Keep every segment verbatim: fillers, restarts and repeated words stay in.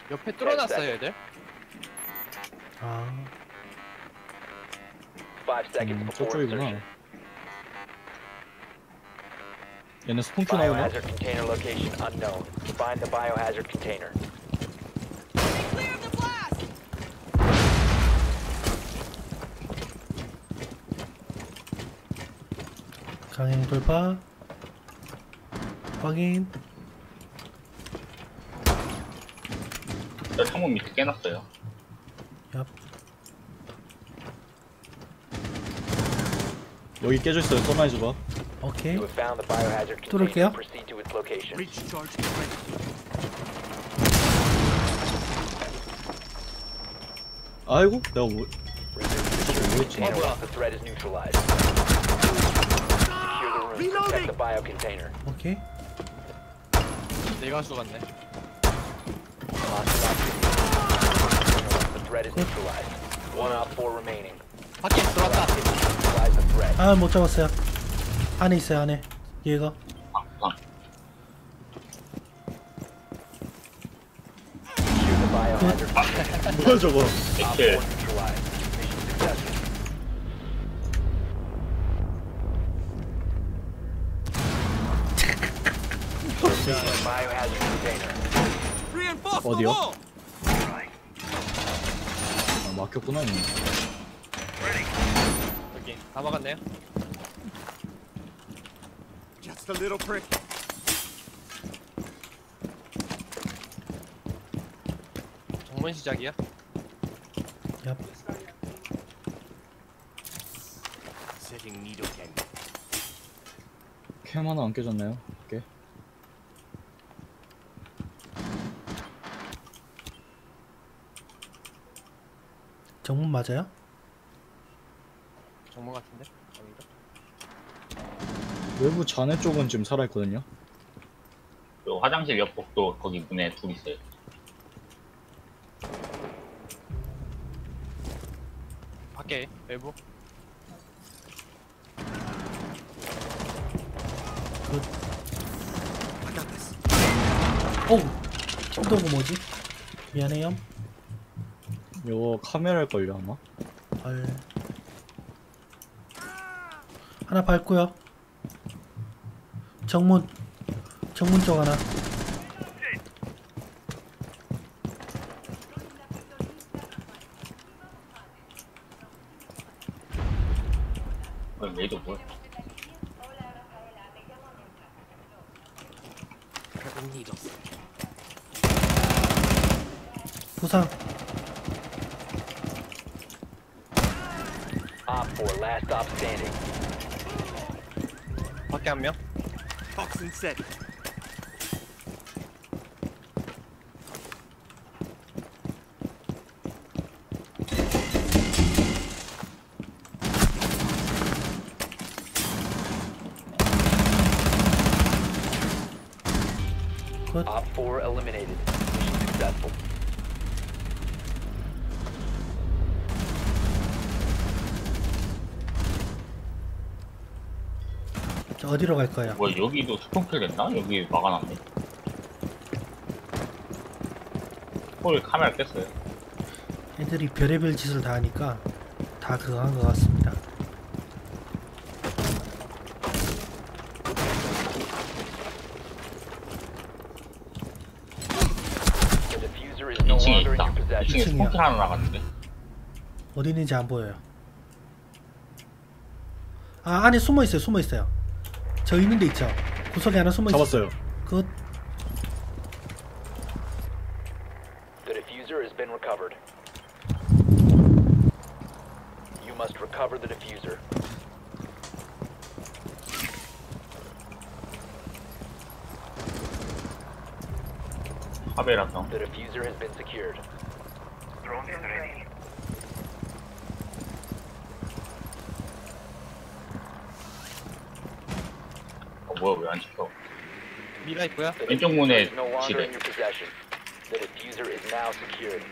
옆에 뚫어놨어요 애들. 아, 음, 저쪽이구나. 얘네 스폰큐 나오나? Biohazard container location unknown. Find the biohazard container. Clear the blast! 강행 돌파. 확인. 저 창문 밑에 깨놨어요. 얍. 여기 깨져있어요. 서마이즈가. 오케이. You have found the biohazard 뚫을게요. container. Proceed to its location. 아이고 내가 뭐 Container Oh, once the threat is neutralized. Secure the room. Protect the bio container. 오케이. 내가 죽었네. Hostile activity. Once the threat is neutralized. One op four remaining. 밖에 들어왔다. Neutralize the threat. 아, 못 잡았어요. 안에 있어요, 안에. 얘가. 방, 방. Secure the biohazard container. 뭐야 저거. Op four 이렇게 neutralized. Mission successful. Secure the biohazard container. Reinforce 어디요? the wall! 아, 막혔구나 이미. 여기 다 막았네요. Just a little prick. 정문 시작이야. 얍. Setting needle cannon. 캠 하나 안 깨졌나요? 오케이. 정문 맞아요? 정문 같은데? 아닌가? 외부 잔해 쪽은 지금 살아있거든요. 그 화장실 옆 복도 거기 문에 둘 있어요. 밖에 외부. I got this. 어우, 침도구 뭐지? 미안해요. 이거 카메라일걸요 아마? 헐. 하나 밟고요. 정문. 정문 쪽 하나. 어, 메이도 뭐야? Grabbing needles. 부상. Op four, last stop standing. 밖에 한 명. Toxin set. 굿. Op four eliminated. Mission successful. 자, 어디로 갈 거야? 뭐 여기도 스폰킬 됐나? 여기 막아놨네. 홀 카메라 뺐어요. 애들이 별의별 짓을 다 하니까 다 그거 한 것 같습니다. The diffuser is no 이 층에 longer in 있다. your possession. 이 층에 이층이야. 스폰킬 하나 나갔는데. 어디 있는지 안 보여요. 아, 안에 숨어 있어요. 숨어 있어요. 저 있는 데 있죠. 구석에 하나 숨어 있어요. 잡았어요. 굿. The diffuser has been recovered. You must recover the diffuser. 카메라성. The diffuser has been secured. 어, 뭐야 왜 안 찍혀? 미라 있고요. The 왼쪽 diffuser 문에 is no longer 지뢰. in your possession. The diffuser is now secured.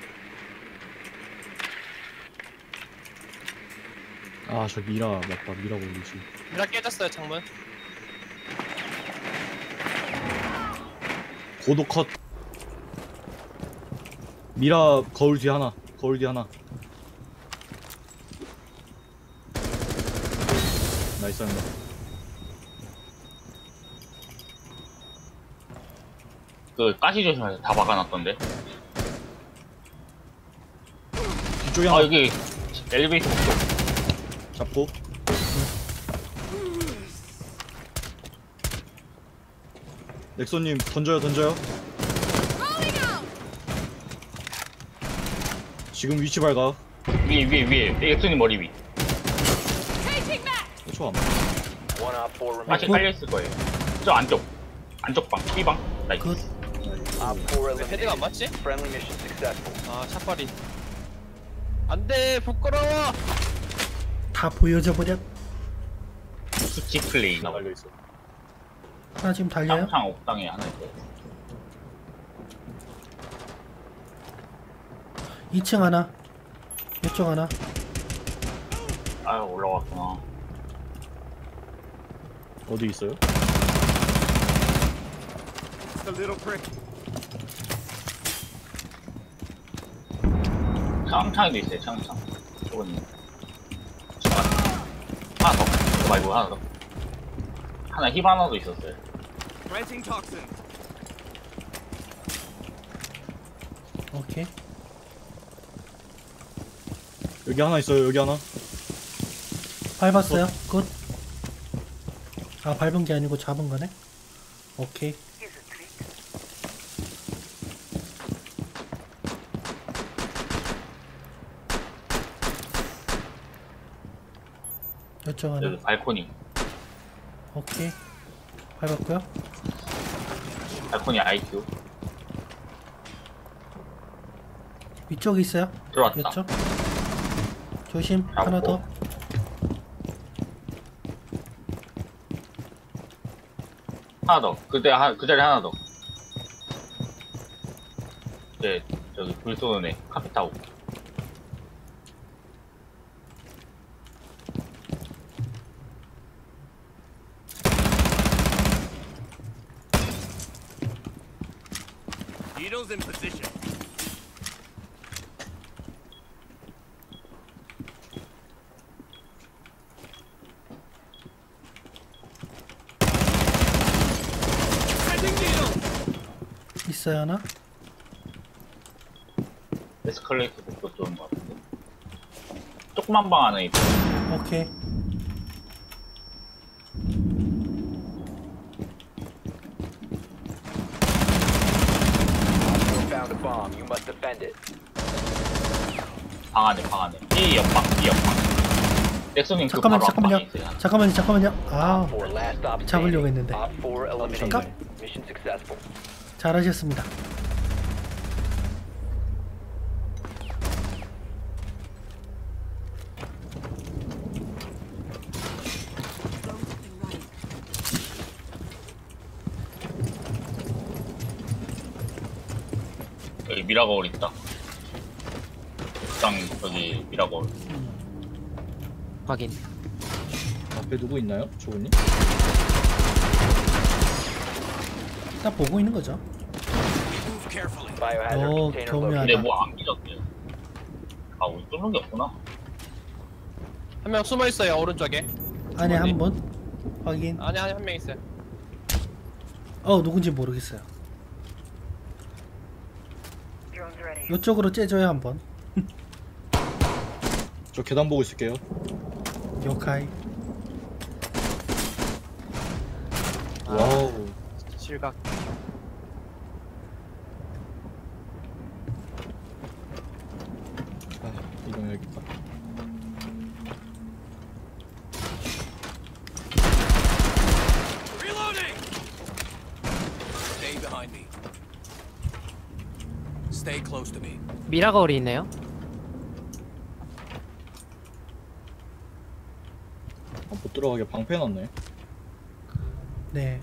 아 저 미라 맞다. 미라 올리지. 미라 깨졌어요 창문. 고도 컷. 미라 거울 뒤 하나. 거울 뒤 하나. 나이스 한다. 그 가시 조심하세요. 다 박아놨던데. 뒤쪽에 아 하나 여기 엘리베이터 복도. 잡고. 넥소님 던져요 던져요. 지금 위치 발각. 위에 위에 위에 엑소님 머리 위. 좋아. One op four 가시 remaining. 깔려 있을 거예요. 저 안쪽 안쪽 방 B방. 나이스. 굿. Op four 왜 헤드가 안 eliminated. 맞지? Friendly mission successful. 아 샷발이 안돼 부끄러워. 다 보여줘 버렸. 수치 플레이. 나 걸려 있어. 하나 지금 달려요. 쌍창 옥상에 하나 있어요. 이 층 하나. 이쪽 하나. 아유 올라왔구나. 어디 있어요? It's the little prick. 창창에도 있어요. 창창. 저건 하나 더. 이거 말고 하나 더. 하나 힙 하나도 있었어요. Planting toxins. 오케이. 여기 하나 있어요. 여기 하나. 밟았어요. 굿. 아 밟은 게 아니고 잡은 거네. 오케이. 이쪽 하나. 여기 발코니. 오케이. 밟았고요. 발코니 아이큐. 위쪽에 있어요. 들어왔다. 이쪽. 조심. 잡고. 하나 더. 하나 더. 그때 하, 그 자리 하나 더. 이제 저기 불 쏘는 애 카페 타고. Needles in position. Planting needles. 있어요 하나. 에스컬레이터 복도 쏘는 것 같은데. 조그만 방 안에 있고. 오케이. You found a bomb. You must defend it. 방 안에 방 안에. 이 옆방 이 옆방. 넥슨님 그 잠깐만 바로 잠깐만요. 앞방에 있어요. 하나. 잠깐만요 잠깐만요. 아 Four last stop 잡으려고 standing. 했는데. Op four eliminated. 잠깐. Mission successful. 잘하셨습니다. 여기 미라거울 있다. 옥상 저기 미라거울. 확인. 앞에 누구 있나요? 조은님? 딱 보고 있는 거죠. Move carefully. Biohazard 어, container 경미하다. 근데 located. 뭐 안 믿었대요. 아 우리 뚫는 게 없구나. 한 명 숨어 있어요 오른쪽에. 안에 어디? 한 번. 확인. 아니 아니 한 명 있어요. 어 누군지 모르겠어요. 이쪽으로 째줘요 한번. 저 계단 보고 있을게요. 요카이. 와우. 실각. 아, 이동해야겠다. Reloading. Stay behind me. Stay close to me. 미라거울이 있네요. 아, 못 들어가게 방패해놨네. 네.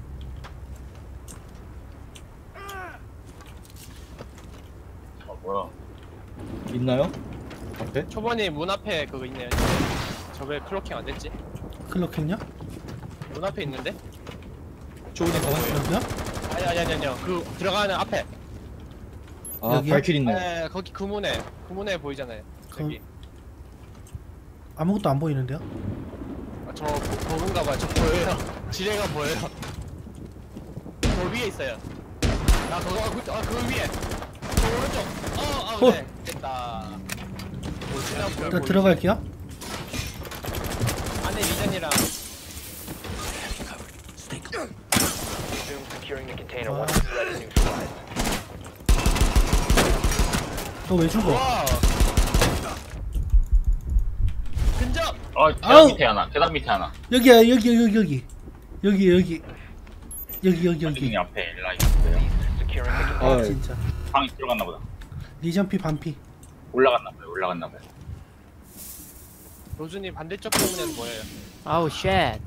아 뭐야. 있나요? 앞에? 초반에 문 앞에 그거 있네요. 저왜 클로킹 안 됐지? 클로킹요? 문 앞에 있는데? 조은님 가만히. 여기요? 아니 아니 아니 아니요. 그 들어가는 앞에. 아 여기요? 발킬 있네요. 네, 거기 그 문에 그 문에 보이잖아요. 그- 여기. 아무것도 안 보이는데요? 아, 저 버그인가 봐요. 저 보여요. 지뢰가 보여요. 저 위에 있어요. 아 그거 아, 그, 아, 그 위에. 저 오른쪽. 어, 아, 어. 네. 됐다. 오, 자, 들어갈게요. 안에 리전이랑 Resume securing the container Wow. once the threat is neutralized. 너 왜 죽어? 와. 근접. 어 계단 아우! 밑에 하나 계단 밑에 하나 여기야, 여기, 여기, 여기. 여기, 여기. 여기, 여기, 여기. 선생님 앞에 라인 있어요. Securing the 아, 아, container. 진짜. 방이 들어갔나 보다. 리전피 반피. 올라갔나 봐요. 올라갔나 봐요. 로준이 반대쪽 부분에는 뭐예요? 아우 쉣.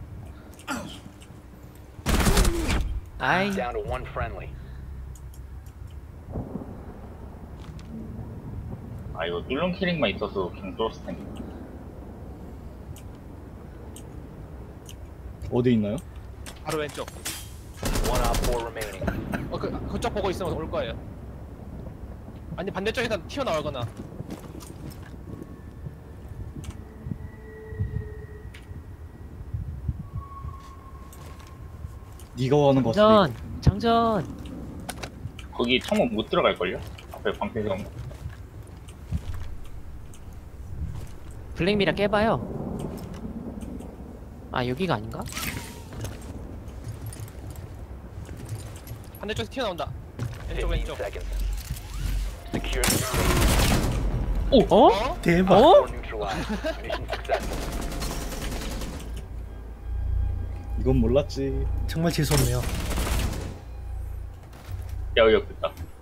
아이 Down to one friendly. 아 이거 뚫는 캐릭만 있어서 그냥 뚫었을 텐데. 어디 있나요? 바로 왼쪽. One op four remaining. 어, 그, 그쪽 보고 있으면 올 거예요. 아니, 반대쪽에다 튀어나오거나. 네가 원하는 거 같은데. 장전 장전. 거기 창문 못 들어갈걸요? 앞에 방패 세운 거. 블랙미라 깨봐요. 아 여기가 아닌가? 반대쪽에서 튀어나온다. 왼쪽, fifteen 왼쪽. seconds. Secure the 어? 어? 대박. 어? or neutralized. Mission successful. 이건 몰랐지. 정말 재수없네요. 야 여기 됐다.